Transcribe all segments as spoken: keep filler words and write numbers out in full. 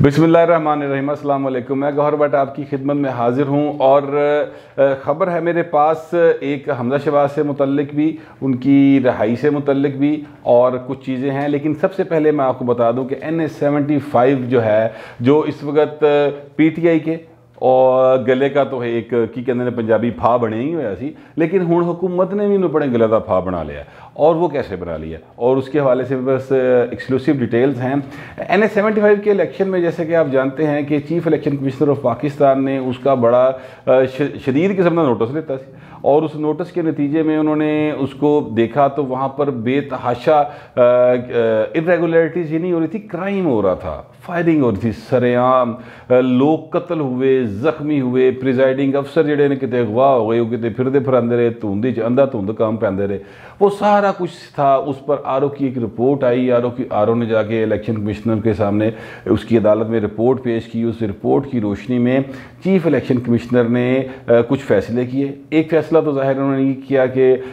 बिस्मिल्लाहिर्रहमानिर्रहीम, अस्सलाम वालेकुम। मैं गौहर भट्ट आपकी खिदमत में हाजिर हूँ और ख़बर है मेरे पास एक हमजा शहबाज से मुतल्लिक भी, उनकी रहाई से मुतल्लिक भी और कुछ चीज़ें हैं। लेकिन सबसे पहले मैं आपको बता दूँ कि एन ए सेवेंटी फाइव जो है, जो इस वक्त पी टी आई के और गले का तो है एक की कहते हैं पंजाबी फा बने ही हुआ सी, लेकिन हुण हुकूमत ने भी इन्होंने बड़े गले का फा बना लिया। और वो कैसे बना लिया और उसके हवाले से बस एक्सक्लूसिव डिटेल्स हैं। एन ए सेवेंटी फाइव के इलेक्शन में जैसे कि आप जानते हैं कि chief election commissioner of Pakistan ने उसका बड़ा शदीद किस्म का नोटिस लेता है और उस नोटिस के नतीजे में उन्होंने उसको देखा तो वहाँ पर बेतहाशा इरेगुलरिटीज़ ही नहीं हो रही थी, क्राइम हो रहा था, फायरिंग हो रही थी सरेआम, लोग कत्ल हुए, जख्मी हुए, प्रिजाइडिंग अफसर जेडे ने कितने अगवा हो गए, कितने फिरदे फिरांदे रहे, धुंध अंधा धुंध काम पैंदे रहे, वो सारा कुछ था। उस पर आर ओ की एक रिपोर्ट आई, आर ओ की आर ओ ने जाके इलेक्शन कमिश्नर के सामने उसकी अदालत में रिपोर्ट पेश की। उस रिपोर्ट की रोशनी में चीफ इलेक्शन कमिश्नर ने आ, कुछ फैसले किए। एक फैसला तो ज़ाहिर उन्होंने ये किया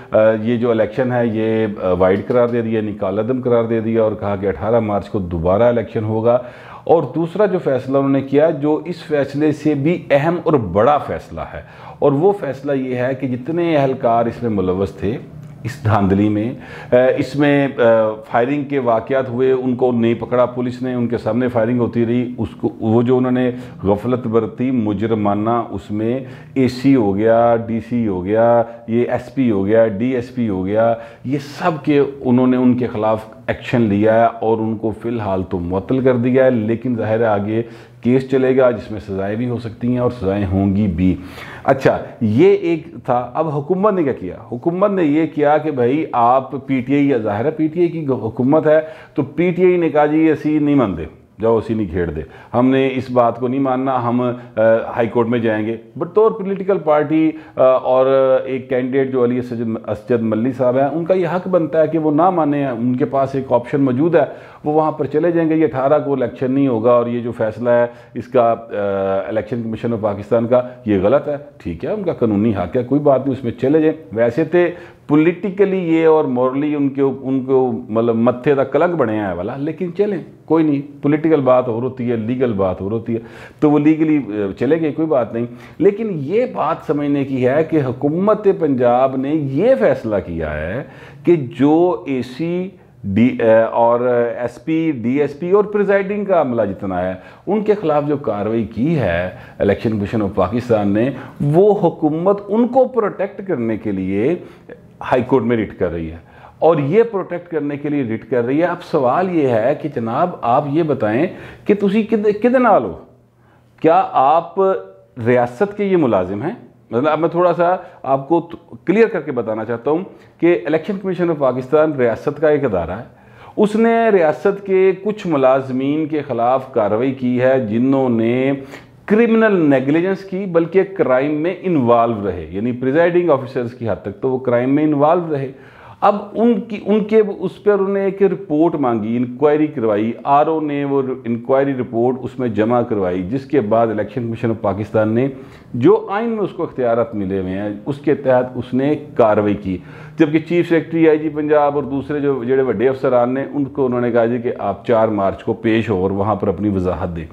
कि ये जो इलेक्शन है ये वाइड करार दे दिया, निकालदम करार दे दिया और कहा कि अठारह मार्च को दोबारा इलेक्शन होगा। और दूसरा जो फैसला उन्होंने किया, जो इस फैसले से भी अहम और बड़ा फैसला है, और वो फैसला ये है कि जितने अहलकार इसमें मुलव्वस थे इस धांधली में, इसमें फायरिंग के वाक़यात हुए, उनको नहीं पकड़ा पुलिस ने, उनके सामने फायरिंग होती रही, उसको वो जो उन्होंने गफलत बरती मुजरमाना, उसमें ए सी हो गया, डी सी हो गया, ये एस पी हो गया, डी एस पी हो गया, ये सब के उन्होंने उनके ख़िलाफ़ एक्शन लिया है और उनको फ़िलहाल तो मुअत्तल कर दिया है। लेकिन ज़ाहिर है आगे केस चलेगा जिसमें सज़ाएँ भी हो सकती हैं और सज़ाएँ होंगी भी। अच्छा, ये एक था। अब हुकूमत ने क्या किया? हुकूमत ने ये किया कि भाई आप पी टी आई, ज़ाहिर है पी टी आई की हुकूमत है, तो पी टी आई ने कहा जी असी नहीं मानते, जाओ उसी नहीं खेड़ दे, हमने इस बात को नहीं मानना, हम हाई कोर्ट में जाएंगे। बतौर पॉलिटिकल पार्टी आ, और एक कैंडिडेट जो अली असजद मल्ली साहब हैं, उनका ये हक बनता है कि वो ना माने, उनके पास एक ऑप्शन मौजूद है, वो वहाँ पर चले जाएंगे। ये अठारह को इलेक्शन नहीं होगा और ये जो फैसला है इसका इलेक्शन कमीशन ऑफ पाकिस्तान का, ये गलत है, ठीक है, उनका कानूनी हक है, कोई बात नहीं, उसमें चले जाएँ। वैसे तो पॉलिटिकली ये और मॉरली उनके उनको मतलब मत्थे का कलंक बने हैं वाला, लेकिन चलें, कोई नहीं, पॉलिटिकल बात और होती है, लीगल बात और होती है, तो वो लीगली चले गए, कोई बात नहीं। लेकिन ये बात समझने की है कि हुकूमत पंजाब ने ये फैसला किया है कि जो ए सी डी और S P, D S P और प्रिजाइडिंग का अमला जितना है, उनके खिलाफ जो कार्रवाई की है इलेक्शन कमीशन ऑफ पाकिस्तान ने, वो हुकूमत उनको प्रोटेक्ट करने के लिए हाई कोर्ट में रिट कर रही है और ये प्रोटेक्ट करने के लिए रिट कर रही है। अब सवाल ये है कि जनाब आप ये बताएं कि तुसी किद किदे नाल हो? क्या आप रियासत के ये मुलाजिम हैं? मतलब अब मैं थोड़ा सा आपको क्लियर करके बताना चाहता हूँ कि इलेक्शन कमीशन ऑफ पाकिस्तान रियासत का एक अदारा है, उसने रियासत के कुछ मुलाजमीन के ख़िलाफ़ कार्रवाई की है जिन्होंने क्रिमिनल नेग्लिजेंस की, बल्कि क्राइम में इन्वॉल्व रहे, यानी प्रिजाइडिंग ऑफिसर्स की हद तक तो वो क्राइम में इन्वॉल्व रहे। अब उनकी उनके उस पर उन्होंने एक रिपोर्ट मांगी, इंक्वायरी करवाई, आर ओ ने वो इंक्वायरी रिपोर्ट उसमें जमा करवाई, जिसके बाद इलेक्शन कमीशन ऑफ पाकिस्तान ने जो आइन में उसको इख्तियारात मिले हुए हैं उसके तहत उसने कार्रवाई की। जबकि chief secretary I G Punjab और दूसरे जो जेडे बड़े अफसरान ने, उनको उन्होंने कहा जी कि आप चार मार्च को पेश हो और वहाँ पर अपनी वजाहत दें।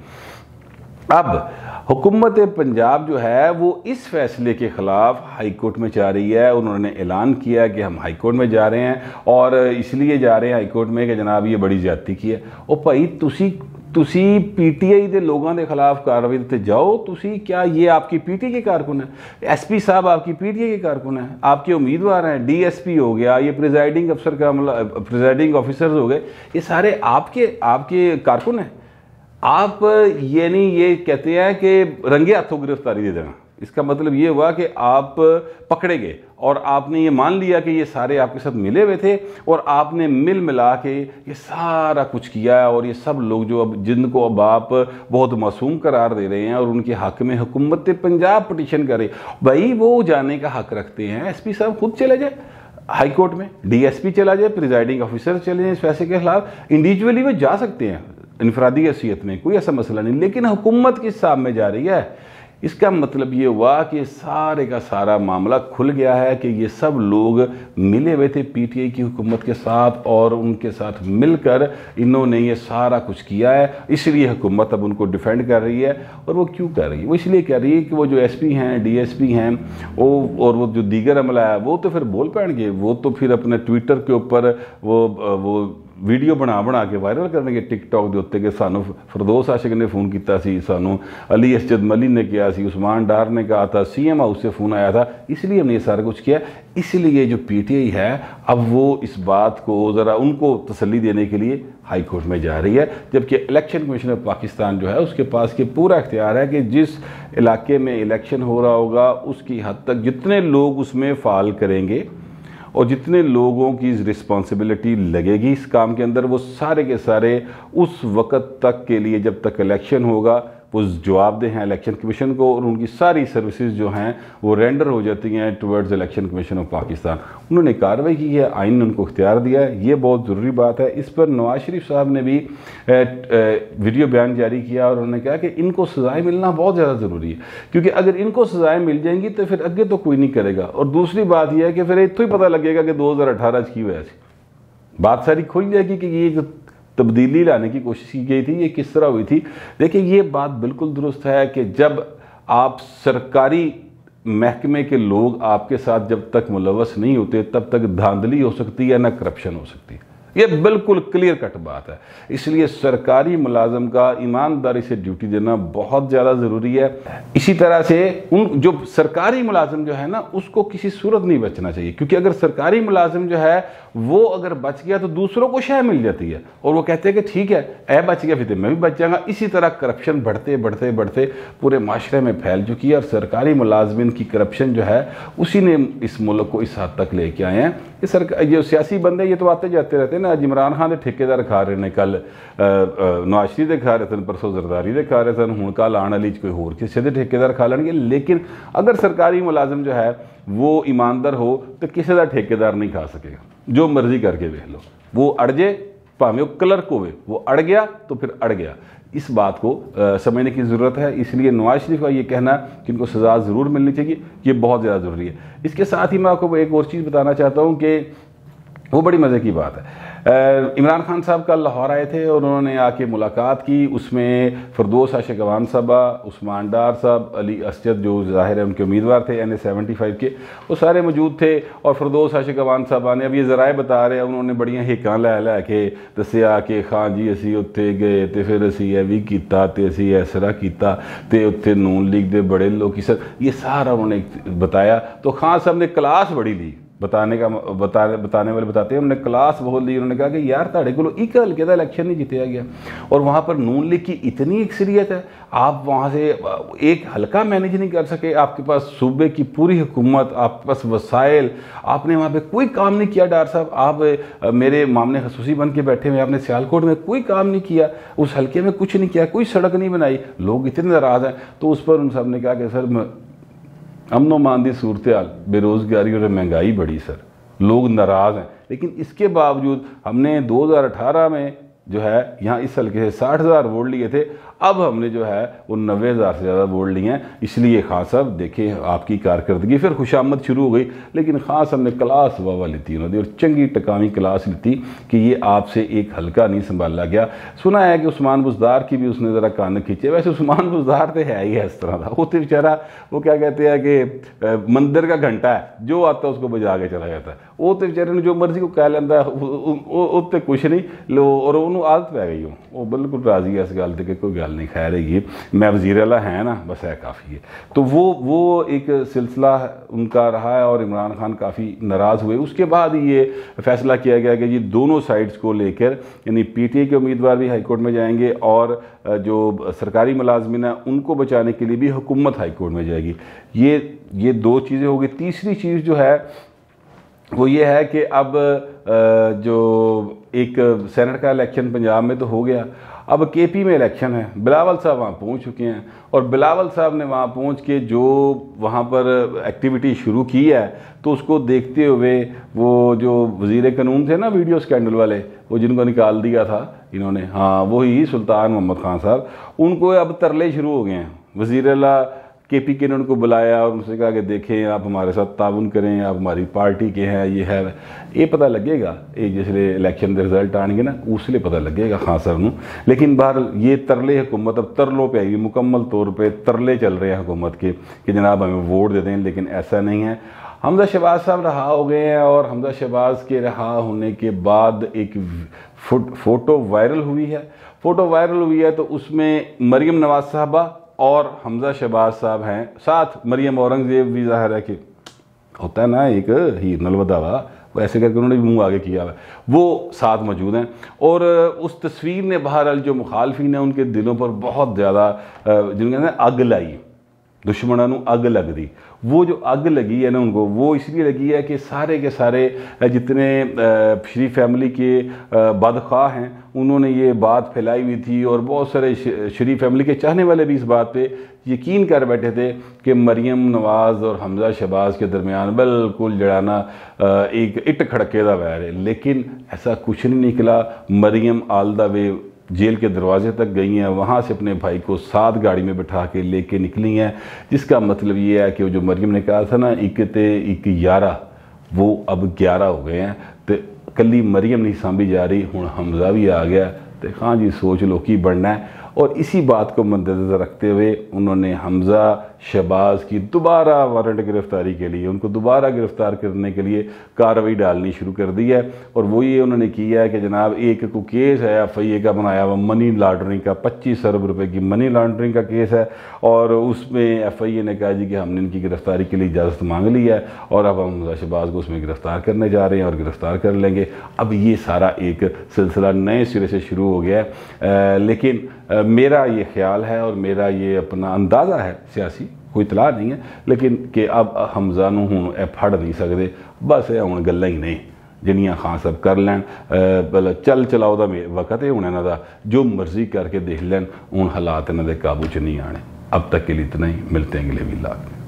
अब हुकूमत पंजाब जो है वो इस फैसले के ख़िलाफ़ हाई कोर्ट में जा रही है। उन्होंने ऐलान किया कि हम हाई कोर्ट में जा रहे हैं और इसलिए जा रहे हैं हाई कोर्ट में कि जनाब ये बड़ी ज़्यादती की है। और भाई तुसी तुसी पी टी आई के लोगों के खिलाफ कार्रवाई ते जाओ, तुसी क्या ये आपकी पी टी आई के कारकुन है? एस पी साहब आपकी पी टी आई के कारकुन है, आपके उम्मीदवार हैं, डी एस पी हो गया, ये प्रिजाइडिंग अफसर का मतलब प्रिजाइडिंग ऑफिसर्स हो गए, ये सारे आपके आपके कारकुन हैं। आप ये नहीं ये कहते हैं कि रंगे हाथों गिरफ्तारी दे देना, इसका मतलब ये हुआ कि आप पकड़े गए और आपने ये मान लिया कि ये सारे आपके साथ मिले हुए थे और आपने मिल मिला के ये सारा कुछ किया है। और ये सब लोग जो अब जिनको अब आप बहुत मासूम करार दे रहे हैं और उनके हक में हुकूमत पंजाब पटिशन करे, भाई वो जाने का हक रखते हैं। एस पी साहब खुद चले जाए हाई कोर्ट में, डी एस पी चला जाए, प्रिजाइडिंग ऑफिसर चले जाए, इस फैसले के खिलाफ इंडिविजुअली वो जा सकते हैं इनफरादी हैसियत में, कोई ऐसा मसला नहीं। लेकिन हुकूमत किस हिसाब में जा रही है? इसका मतलब ये हुआ कि सारे का सारा मामला खुल गया है कि ये सब लोग मिले हुए थे पीटीआई की हुकूमत के साथ और उनके साथ मिलकर इन्होंने ये सारा कुछ किया है। इसलिए हुकूमत अब उनको डिफेंड कर रही है। और वो क्यों कर रही है? वो इसलिए कर रही है कि वो जो एसपी हैं, डीएसपी हैं, वो और वो जो दीगर अमला है वो तो फिर बोल पाएंगे, वो तो फिर अपने ट्विटर के ऊपर वो वो वीडियो बना बना के वायरल करने टिकटॉक के उत्ते कि सानू फिरदौस आशिक ने फ़ोन किया सी, सानू अली असजद मली ने किया सी, उस्मान डार ने कहा था, सीएम हाउस से फ़ोन आया था, इसलिए हमने ये सारा कुछ किया। इसलिए जो पीटीआई है अब वो इस बात को ज़रा उनको तसल्ली देने के लिए हाई कोर्ट में जा रही है, जबकि इलेक्शन कमीशन ऑफ पाकिस्तान जो है उसके पास के पूरा इख्तियार है कि जिस इलाके में इलेक्शन हो रहा होगा उसकी हद तक जितने लोग उसमें फ़ाल करेंगे और जितने लोगों की रिस्पॉन्सिबिलिटी लगेगी इस काम के अंदर, वो सारे के सारे उस वक़्त तक के लिए जब तक इलेक्शन होगा वो जवाबदेह हैं इलेक्शन कमीशन को, और उनकी सारी सर्विसेज जो हैं वो रेंडर हो जाती हैं towards election commission of Pakistan. उन्होंने कार्रवाई की है, आइन ने उनको इख्तियार दिया है, ये बहुत ज़रूरी बात है। इस पर नवाज शरीफ साहब ने भी ए, ए, वीडियो बयान जारी किया और उन्होंने कहा कि इनको सज़ाएँ मिलना बहुत ज़्यादा ज़रूरी है, क्योंकि अगर इनको सज़ाएँ मिल जाएंगी तो फिर आगे तो कोई नहीं करेगा। और दूसरी बात यह है कि फिर इतना ही पता लगेगा कि दो हज़ार अठारह की वजह से बात सारी खुल जाएगी कि ये जो तब्दीली लाने की कोशिश की गई थी ये किस तरह हुई थी। देखिए ये बात बिल्कुल दुरुस्त है कि जब आप सरकारी महकमे के लोग आपके साथ जब तक मुलव्वस नहीं होते तब तक धांधली हो सकती है, ना करप्शन हो सकती है। ये बिल्कुल क्लियर कट बात है। इसलिए सरकारी मुलाजम का ईमानदारी से ड्यूटी देना बहुत ज़्यादा ज़रूरी है। इसी तरह से उन जो सरकारी मुलाजम जो है ना उसको किसी सूरत नहीं बचना चाहिए, क्योंकि अगर सरकारी मुलाजम जो है वो अगर बच गया तो दूसरों को शय मिल जाती है और वो कहते हैं कि ठीक है ऐ बच गया फिर मैं भी बच जाऊँगा। इसी तरह करप्शन बढ़ते बढ़ते बढ़ते पूरे माशरे में फैल चुकी है और सरकारी मुलाजमिन की करप्शन जो है उसी ने इस मुल्क को इस हद तक लेके आए हैं। ये सरकार जो सियासी बंदे ये तो आते जाते रहते हैं ना। आज इमरान खान के ठेकेदार खा रहे हैं, कल नवाज शरीफ के खा रहे थे, परसों जरदारी के खा रहे थे, हुण कल आने वाली कोई होर किसी के ठेकेदार खा लेंगे। लेकिन अगर सरकारी मुलाजम जो है वो ईमानदार हो तो किसी का ठेकेदार नहीं खा सकेगा। जो मर्जी करके देख लो, वो अड़ जाए भावें वो क्लर्क होवे, वो अड़ गया तो फिर अड़ गया। इस बात को आ, समझने की ज़रूरत है। इसलिए नवाज शरीफ का ये कहना कि इनको सज़ा ज़रूर मिलनी चाहिए ये बहुत ज़्यादा ज़रूरी है। इसके साथ ही मैं आपको एक और चीज़ बताना चाहता हूँ कि वो बड़ी मज़े की बात है। इमरान खान साहब कल लाहौर आए थे और उन्होंने आके मुलाकात की। उसमें फिरदौस आशिक अवान साहबा, उस्मान डार साहब, अली असजद जो ज़ाहिर है उनके उम्मीदवार थे एन ए सेवेंटी फाइव के, वो सारे मौजूद थे। और फिरदौस आशिक अवान साहबा ने अब ये ज़राए बता रहे हैं, उन्होंने बड़िया हिकां लै लै के दसिया कि खान जी असी उत्थे गए तो फिर असी यह भी किया तो असी इस तरह किया तो उत्थे नून लीग के बड़े लोग सर, ये सारा उन्होंने बताया। तो खान साहब ने क्लास बड़ी ली बताने का बता बताने वाले बताते हैं, उन्होंने क्लास बहुत ली। उन्होंने कहा कि यार ताड़े को एक हल्के का इलेक्शन नहीं जीतया गया और वहाँ पर नून लीग की इतनी अक्सरियत है, आप वहाँ से एक हल्का मैनेज नहीं कर सके। आपके पास सूबे की पूरी हुकूमत, आपके पास वसाइल, आपने वहाँ पे कोई काम नहीं किया। डार साहब आप मेरे मामले खसूसी बन के बैठे हुए, आपने सियालकोट में कोई काम नहीं किया, उस हल्के में कुछ नहीं किया, कोई सड़क नहीं बनाई, लोग इतने नाराज़ हैं। तो उस पर उन सब ने कहा कि सर अमनो मान की सूरत हाल, बेरोज़गारी और महंगाई बड़ी सर, लोग नाराज़ हैं। लेकिन इसके बावजूद हमने दो हज़ार अठारह में जो है यहाँ इस हल्के से साठ हज़ार वोट लिए थे, अब हमने जो है वो नब्बे हज़ार से ज़्यादा वोट लिए हैं। इसलिए खान साहब देखें आपकी कारकर्दगी। फिर खुशामद शुरू हो गई, लेकिन खान साहब ने क्लास वाह ली उन्होंने और चंगी टकावी क्लास ली कि ये आपसे एक हल्का नहीं संभाला गया। सुना है कि उस्मान बुज़दार की भी उसने ज़रा कान खींचे। वैसे उस्मान बुज़दार तो है ही है इस तरह का, वो तो बेचारा वो क्या कहते हैं कि मंदिर का घंटा है, जो आता है उसको बजा के चला जाता है। वो तो बेचारे ने जो मर्जी को कह लेंदा उत्ते कुछ नहीं लो और उन्होंने आदत पै गई हो, वो बिल्कुल राजी है इस गल से कि कोई गल नहीं, खैर है मैं वज़ीर आला है ना, बस है काफ़ी है। तो वो वो एक सिलसिला उनका रहा है और इमरान खान काफ़ी नाराज़ हुए। उसके बाद ये फैसला किया गया कि ये दोनों साइड्स को लेकर, यानी पीटीआई के उम्मीदवार भी हाईकोर्ट में जाएंगे और जो सरकारी मुलाजमिन है उनको बचाने के लिए भी हुकूमत हाईकोर्ट में जाएगी। ये ये दो चीज़ें होगी। तीसरी चीज़ जो है वो ये है कि अब जो एक सेनेट का इलेक्शन पंजाब में तो हो गया, अब केपी में इलेक्शन है। बिलावल साहब वहाँ पहुँच चुके हैं और बिलावल साहब ने वहाँ पहुँच के जो वहाँ पर एक्टिविटी शुरू की है, तो उसको देखते हुए वो जो वज़ीर कानून थे ना वीडियो स्कैंडल वाले, वो जिनको निकाल दिया था इन्होंने, हाँ वही सुल्तान मोहम्मद खान साहब, उनको अब तरले शुरू हो गए हैं। वज़ीर आला के पी के ने उनको बुलाया और उनसे कहा कि देखें आप हमारे साथ ताउन करें, आप हमारी पार्टी के हैं, ये है ये पता लगेगा, ये जिसले इलेक्शन के रिजल्ट आएंगे ना उसलिए पता लगेगा खान साहब नू। लेकिन बहर ये तरले हुकूमत अब तरलों पे आई, मुकम्मल तौर पे तरले चल रहे हैं हुकूमत के कि जनाब हमें वोट दे दें, लेकिन ऐसा नहीं है। हमजा शहबाज साहब रहा हो गए हैं और हमजा शहबाज के रहा होने के बाद एक फ़ोटो वायरल हुई है। फ़ोटो वायरल हुई है तो उसमें मरीम नवाज साहबा और हमजा शहबाज साहब हैं, साथ मरीम औरंगज़ेब भी ज़ाहिर है कि होता है ना एक हीर नलवदावा, वैसे करके उन्होंने भी मुँह आगे किया हुआ है, वो साथ मौजूद हैं। और उस तस्वीर ने बहरहाल जो मुखालफिन हैं उनके दिलों पर बहुत ज़्यादा जिनके अग लाई, दुश्मनों को अग लगती। वो जो अग लगी है ना उनको, वो इसलिए लगी है कि सारे के सारे जितने शरीफ फैमिली के बदख्वाह हैं उन्होंने ये बात फैलाई हुई थी और बहुत सारे शरीफ फैमिली के चाहने वाले भी इस बात पे यकीन कर बैठे थे कि मरीम नवाज और हमजा शहबाज के दरमियान बिल्कुल जड़ाना एक इट खड़के का वैर है। लेकिन ऐसा कुछ नहीं निकला। Maryam all the way jail के दरवाजे तक गई हैं, वहाँ से अपने भाई को साथ गाड़ी में बिठा के लेके निकली हैं, जिसका मतलब ये है कि जो मरीम ने कहा था ना एक ते एक ग्यारह, वो अब ग्यारह हो गए हैं। तो कली मरीम नहीं सांभी जा रही, हुण हमजा भी आ गया। तो हाँ जी सोच लो की बनना है। और इसी बात को मद्देनज़र रखते हुए उन्होंने हमजा शहबाज की दोबारा वारंट गिरफ्तारी के लिए, उनको दोबारा गिरफ़्तार करने के लिए कार्रवाई डालनी शुरू कर दी है। और वो ये उन्होंने किया है कि जनाब एक को केस है एफ आई ए का बनाया हुआ मनी लॉन्ड्रिंग का, पच्चीस अरब रुपए की मनी लॉन्ड्रिंग का केस है। और उसमें एफ आई ए ने कहा जी कि हमने इनकी गिरफ़्तारी के लिए इजाज़त मांग ली है और अब हम हमजा शहबाज को उसमें गिरफ़्तार करने जा रहे हैं और गिरफ़्तार कर लेंगे। अब ये सारा एक सिलसिला नए सिरे से शुरू हो गया है। लेकिन मेरा ये ख्याल है और मेरा ये अपना अंदाज़ा है, सियासी कोई इतला नहीं है, लेकिन कि अब हमजा नूं हुण ए फड़ नहीं सकते। बस ये हुण गल्लां ही नहीं जिन्नियां खान साहब कर लैन, भला चल चलाओ दा वक्त है हुण इन्हां दा, जो मर्जी करके देख लैन, हुण हालात इन्हां दे काबू च नहीं आने। अब तक के लिए इतना ही, मिलते हैं अगले वीलाग में।